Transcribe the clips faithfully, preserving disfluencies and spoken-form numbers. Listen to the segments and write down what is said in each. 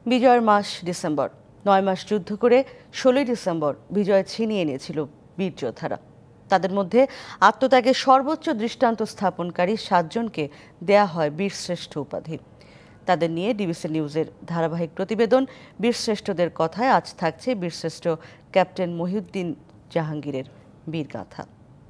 বিজয়ের মাস ডিসেম্বর। নয় মাস যুদ্ধ করে ষোলোই ডিসেম্বর বিজয় ছিনিয়ে নিয়েছিল বীর যোদ্ধারা। তাদের মধ্যে আত্মত্যাগের সর্বোচ্চ দৃষ্টান্ত স্থাপনকারী সাতজনকে দেয়া হয় বীরশ্রেষ্ঠ উপাধি। তাদের নিয়ে ডিবিসি নিউজের ধারাবাহিক প্রতিবেদন বীরশ্রেষ্ঠদের কথায় আজ থাকছে বীরশ্রেষ্ঠ ক্যাপ্টেন মহিউদ্দিন জাহাঙ্গীরের বীরগাথা।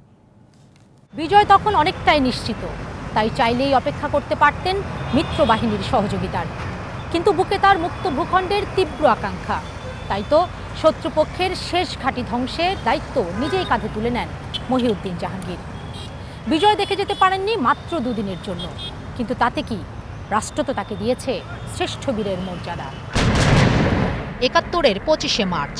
বিজয় তখন অনেকটাই নিশ্চিত, তাই চাইলেই অপেক্ষা করতে পারতেন মিত্র বাহিনীর সহযোগিতার। কিন্তু বুকে তার মুক্ত ভূখণ্ডের তীব্র আকাঙ্ক্ষা। তাই তো শত্রুপক্ষের শেষ ঘাঁটি ধ্বংসের দায়িত্ব নিজেই কাঁধে তুলে নেন মহিউদ্দিন জাহাঙ্গীর। বিজয় দেখে যেতে পারেননি মাত্র দুদিনের জন্য, কিন্তু তাতে কি, রাষ্ট্র তো তাকে দিয়েছে শ্রেষ্ঠ বীরের মর্যাদা। একাত্তরের পঁচিশে মার্চ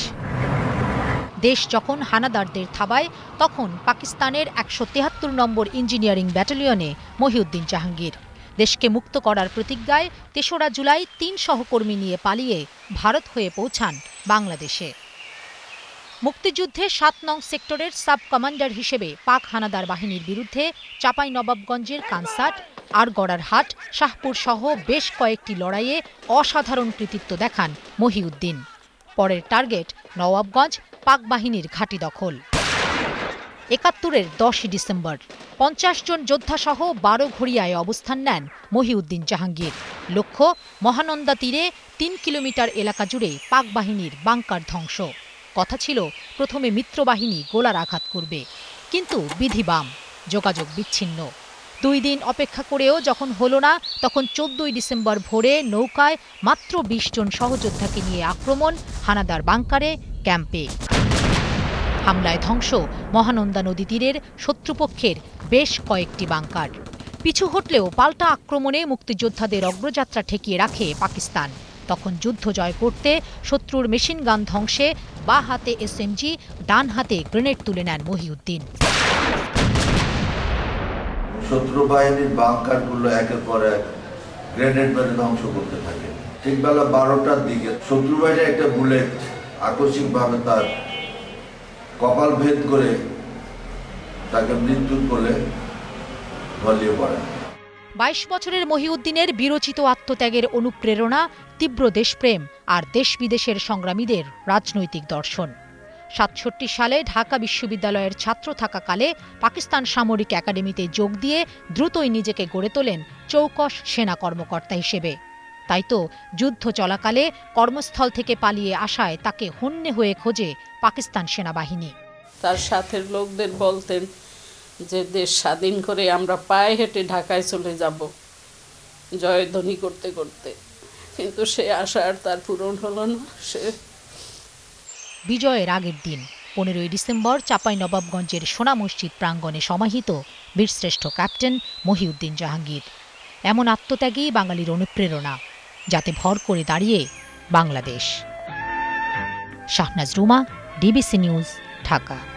দেশ যখন হানাদারদের থাবায়, তখন পাকিস্তানের একশো তেহাত্তর নম্বর ইঞ্জিনিয়ারিং ব্যাটালিয়নে মহিউদ্দিন জাহাঙ্গীর। দেশকে মুক্ত করার প্রতিজ্ঞায় তেসরা জুলাই তিন সহকর্মী নিয়ে পালিয়ে ভারত হয়ে পৌঁছান বাংলাদেশে। মুক্তিযুদ্ধে সাত নং সেক্টরের সাব কমান্ডার হিসেবে পাক হানাদার বাহিনীর বিরুদ্ধে চাঁপাইনবাবগঞ্জের কানসাট, আরগড়ার হাট, শাহপুর সহ বেশ কয়েকটি লড়াইয়ে অসাধারণ কৃতিত্ব দেখান মহিউদ্দিন। পরের টার্গেট নওয়াবগঞ্জ, পাক বাহিনীর ঘাঁটি দখল। একাত্তরের দশই ডিসেম্বর পঞ্চাশ জন যোদ্ধাসহ বারো ঘড়িয়ায় অবস্থান নেন মহিউদ্দিন জাহাঙ্গীর। লক্ষ্য মহানন্দা তীরে তিন কিলোমিটার এলাকা জুড়ে পাক বাহিনীর বাংকার ধ্বংস। কথা ছিল প্রথমে মিত্রবাহিনী গোলার আঘাত করবে, কিন্তু বিধি বাম, যোগাযোগ বিচ্ছিন্ন। দুই দিন অপেক্ষা করেও যখন হলো না, তখন চোদ্দই ডিসেম্বর ভোরে নৌকায় মাত্র বিশ জন সহযোদ্ধাকে নিয়ে আক্রমণ হানাদার বাংকারে, ক্যাম্পে। হামলায় ধ্বংস মহানন্দা নদী তীরের শত্রুপক্ষের বেশ কয়েকটি বাংকার। পিছু হটলেও পাল্টা আক্রমণে মুক্তিযোদ্ধাদের অগ্রযাত্রা ঠেকিয়ে রাখে পাকিস্তান। তখন যুদ্ধ জয় করতে শত্রুর মেশিন গান ধ্বংসে বা হাতে এসএমজি, ডান হাতে গ্রেনেড তুলে নেন মহিউদ্দিন। শত্রু বাহিনীর বাংকারগুলো একের পর এক গ্রেনেড মেরে ধ্বংস করতে থাকে। ঠিক বেলা বারোটার দিকে শত্রু বাহিনীর একটা বুলেট আকস্মিকভাবে তার কপাল ভেদ করে তাকে মৃত্যুর কোলে ঢলিয়ে পড়ে। বাইশ বছরের মহিউদ্দিনের বিরচিত আত্মত্যাগের অনুপ্রেরণা তীব্র দেশপ্রেম আর দেশ বিদেশের সংগ্রামীদের রাজনৈতিক দর্শন। সাতষট্টি সালে ঢাকা বিশ্ববিদ্যালয়ের ছাত্র থাকাকালে পাকিস্তান সামরিক একাডেমিতে যোগ দিয়ে দ্রুতই নিজেকে গড়ে তোলেন চৌকস সেনা কর্মকর্তা হিসেবে। তাই তো যুদ্ধ চলাকালে কর্মস্থল থেকে পালিয়ে আসায় তাকে হন্যে হয়ে খোঁজে পাকিস্তান সেনাবাহিনী। তার সাথের লোকদের বলতেন যে দেশ স্বাধীন করে আমরা পায়ে হেঁটে ঢাকায় চলে যাব জয়ধ্বনি করতে করতে, কিন্তু সে আশা আর তার পূরণ হলো না। সে বিজয়ের আগের দিন পনেরোই ডিসেম্বর চাঁপাইনবাবগঞ্জের সোনা মসজিদ প্রাঙ্গণে সমাহিত বীরশ্রেষ্ঠ ক্যাপ্টেন মহিউদ্দিন জাহাঙ্গীর। এমন আত্মত্যাগী বাঙালির অনুপ্রেরণা, যাতে ভর করে দাঁড়িয়ে বাংলাদেশ। Shahnaz Ruma, DBC news, Dhaka.